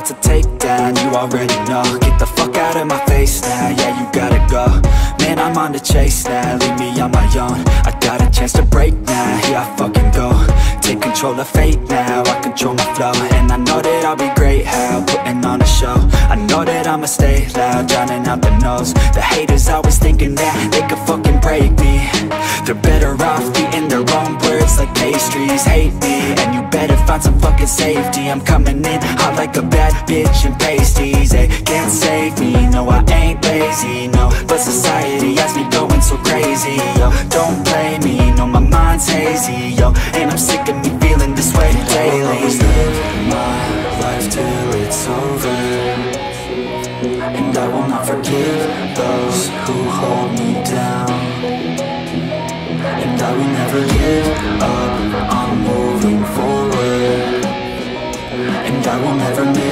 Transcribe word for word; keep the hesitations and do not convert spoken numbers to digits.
about to take down, you already know. Get the fuck out of my face now, yeah, you gotta go. Man, I'm on the chase now, leave me on my own. I got a chance to break now, here I fucking go. Take control of fate now, I control my flow. And I know that I'll be great, how, putting on a show. I know that I'ma stay loud, drowning out the noise. The haters always thinking that they could fucking break me. They're better off eating their own words like pastries. Hate me, and you better find some fucking safety. I'm coming in hot like a bad bitch in pasties. They can't save me, no I ain't lazy, no. But society has me going so crazy, yo. Don't blame me, no my mind's hazy, yo. And I'm sick of me feeling this way daily. I'll always live my life till it's over, and I will not forgive those who hold me down. And I will never give up, I'm moving forward. And I will never miss